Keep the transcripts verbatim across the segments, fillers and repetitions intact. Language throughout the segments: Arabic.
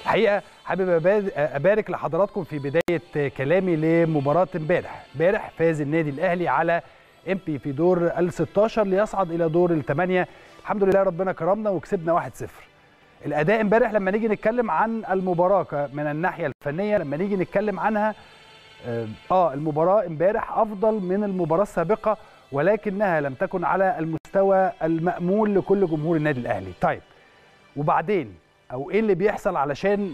الحقيقه حابب ابارك لحضراتكم في بدايه كلامي لمباراه امبارح. امبارح فاز النادي الاهلي على امبي في دور ال ستاشر ليصعد الى دور الثمانيه. الحمد لله ربنا كرمنا وكسبنا واحد صفر. الاداء امبارح لما نيجي نتكلم عن المباراه من الناحيه الفنيه، لما نيجي نتكلم عنها اه المباراه امبارح افضل من المباراه السابقه، ولكنها لم تكن على المستوى المأمول لكل جمهور النادي الاهلي. طيب وبعدين او ايه اللي بيحصل علشان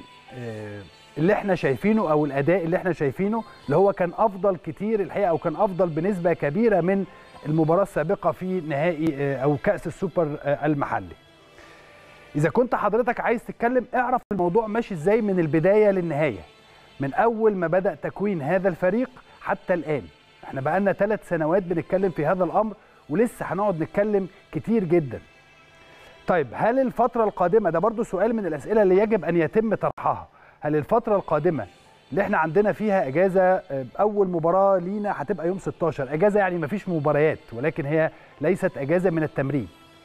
اللي احنا شايفينه او الاداء اللي احنا شايفينه اللي هو كان افضل كتير الحقيقه، او كان افضل بنسبه كبيره من المباراه السابقه في نهائي او كأس السوبر المحلي. اذا كنت حضرتك عايز تتكلم اعرف الموضوع ماشي ازاي من البدايه للنهايه، من اول ما بدأ تكوين هذا الفريق حتى الان. احنا بقالنا ثلاث سنوات بنتكلم في هذا الامر ولسه هنقعد نتكلم كتير جدا. طيب هل الفترة القادمة، ده برضو سؤال من الأسئلة اللي يجب أن يتم طرحها، هل الفترة القادمة اللي احنا عندنا فيها أجازة، أول مباراة لينا هتبقى يوم ستاشر، أجازة يعني مفيش مباريات ولكن هي ليست أجازة من التمرين،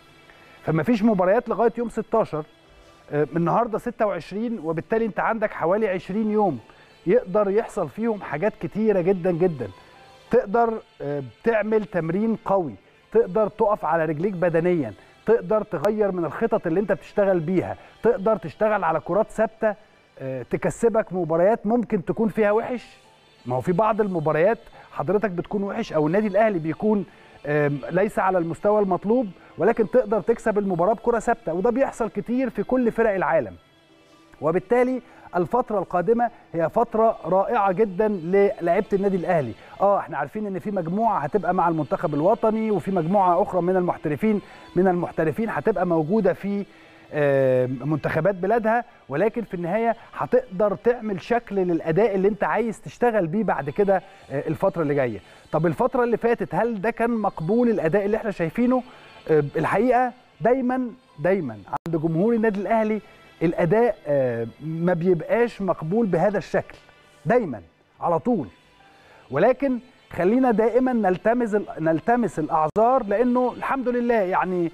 فمفيش مباريات لغاية يوم ستاشر، من النهاردة ستة وعشرين، وبالتالي أنت عندك حوالي عشرين يوم يقدر يحصل فيهم حاجات كتيرة جدا جدا. تقدر تعمل تمرين قوي، تقدر تقف على رجليك بدنيا، تقدر تغير من الخطط اللي انت بتشتغل بيها، تقدر تشتغل على كرات ثابته تكسبك مباريات ممكن تكون فيها وحش. ما هو في بعض المباريات حضرتك بتكون وحش او النادي الاهلي بيكون ليس على المستوى المطلوب، ولكن تقدر تكسب المباراه بكره ثابته، وده بيحصل كتير في كل فرق العالم. وبالتالي الفترة القادمة هي فترة رائعة جدا للاعيبة النادي الأهلي. اه احنا عارفين ان في مجموعة هتبقى مع المنتخب الوطني، وفي مجموعة أخرى من المحترفين من المحترفين هتبقى موجودة في منتخبات بلادها، ولكن في النهاية هتقدر تعمل شكل للأداء اللي انت عايز تشتغل بيه بعد كده الفترة اللي جاية. طب الفترة اللي فاتت هل ده كان مقبول الأداء اللي احنا شايفينه؟ الحقيقة دايما دايما عند جمهور النادي الأهلي الأداء ما بيبقاش مقبول بهذا الشكل دايما على طول، ولكن خلينا دائما نلتمس نلتمس الأعذار، لأنه الحمد لله يعني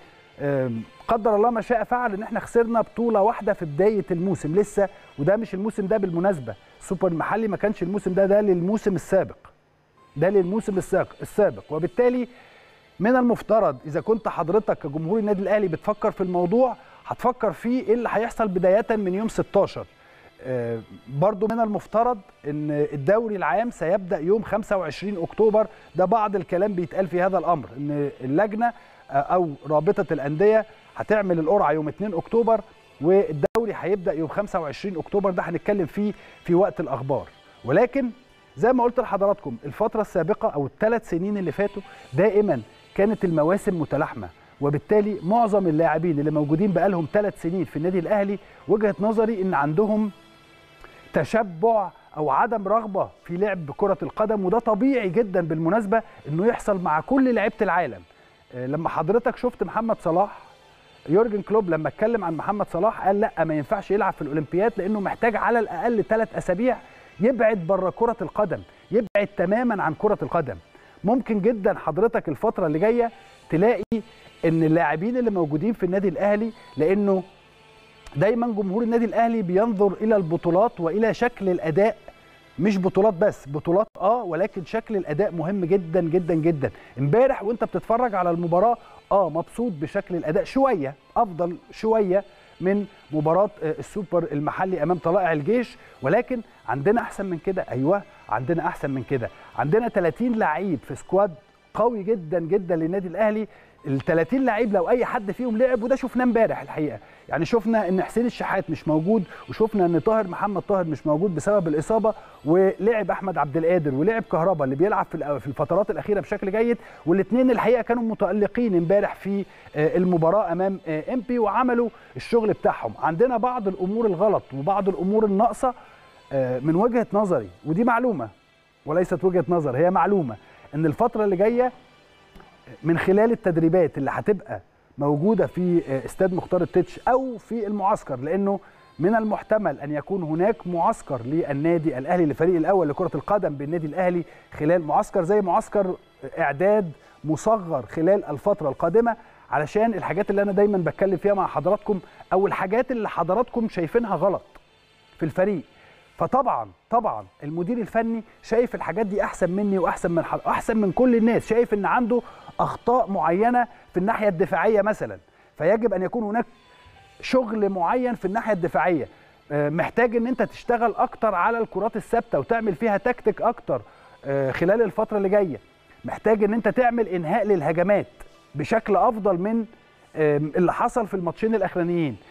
قدر الله ما شاء فعل ان احنا خسرنا بطولة واحدة في بداية الموسم لسه، وده مش الموسم ده بالمناسبة، السوبر المحلي ما كانش الموسم ده، ده للموسم السابق، ده للموسم السابق. وبالتالي من المفترض إذا كنت حضرتك كجمهور النادي الأهلي بتفكر في الموضوع هتفكر فيه ايه اللي هيحصل بداية من يوم ستاشر. آه برضو من المفترض ان الدوري العام سيبدأ يوم خمسة وعشرين أكتوبر، ده بعض الكلام بيتقال في هذا الأمر، ان اللجنة آه أو رابطة الأندية هتعمل القرعة يوم اتنين أكتوبر، والدوري هيبدأ يوم خمسة وعشرين أكتوبر، ده هنتكلم فيه في وقت الأخبار. ولكن زي ما قلت لحضراتكم الفترة السابقة أو الثلاث سنين اللي فاتوا دائما كانت المواسم متلاحمة، وبالتالي معظم اللاعبين اللي موجودين بقالهم ثلاث سنين في النادي الأهلي وجهة نظري إن عندهم تشبع أو عدم رغبة في لعب كرة القدم، وده طبيعي جدا بالمناسبة إنه يحصل مع كل لعيبة العالم. لما حضرتك شفت محمد صلاح، يورجن كلوب لما اتكلم عن محمد صلاح قال لا ما ينفعش يلعب في الأولمبياد لأنه محتاج على الأقل ثلاث أسابيع يبعد بره كرة القدم، يبعد تماما عن كرة القدم. ممكن جدا حضرتك الفترة اللي جاية تلاقي ان اللاعبين اللي موجودين في النادي الاهلي، لانه دايما جمهور النادي الاهلي بينظر الى البطولات والى شكل الاداء، مش بطولات بس، بطولات اه ولكن شكل الاداء مهم جدا جدا جدا. امبارح وانت بتتفرج على المباراه اه مبسوط بشكل الاداء، شويه افضل شويه من مباراه السوبر المحلي امام طلائع الجيش، ولكن عندنا احسن من كده. ايوه عندنا احسن من كده، عندنا ثلاثين لعيب في سكواد قوي جدا جدا للنادي الاهلي. ال ثلاثين لعيب لو اي حد فيهم لعب، وده شفناه امبارح الحقيقه، يعني شفنا ان حسين الشحات مش موجود، وشفنا ان طاهر محمد طاهر مش موجود بسبب الاصابه، ولعب احمد عبد القادر ولعب كهربا اللي بيلعب في في الفترات الاخيره بشكل جيد، والاثنين الحقيقه كانوا متالقين امبارح في المباراه امام امبي وعملوا الشغل بتاعهم. عندنا بعض الامور الغلط وبعض الامور الناقصه من وجهه نظري، ودي معلومه وليست وجهه نظر، هي معلومه، ان الفتره اللي جايه من خلال التدريبات اللي هتبقى موجودة في استاد مختار التتش أو في المعسكر، لأنه من المحتمل أن يكون هناك معسكر للنادي الأهلي للفريق الأول لكرة القدم بالنادي الأهلي خلال معسكر زي معسكر إعداد مصغر خلال الفترة القادمة، علشان الحاجات اللي أنا دايما بتكلم فيها مع حضراتكم أو الحاجات اللي حضراتكم شايفينها غلط. في الفريق. فطبعا طبعا المدير الفني شايف الحاجات دي احسن مني واحسن من احسن من كل الناس، شايف ان عنده اخطاء معينه في الناحيه الدفاعيه مثلا، فيجب ان يكون هناك شغل معين في الناحيه الدفاعيه. محتاج ان انت تشتغل اكتر على الكرات الثابته وتعمل فيها تكتيك اكتر خلال الفتره اللي جايه. محتاج ان انت تعمل انهاء للهجمات بشكل افضل من اللي حصل في الماتشين الاخرانيين.